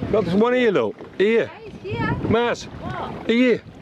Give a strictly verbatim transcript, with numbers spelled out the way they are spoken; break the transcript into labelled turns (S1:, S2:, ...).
S1: Got this one here, look. Here.
S2: Here?
S1: Mars.
S2: What?
S1: Here.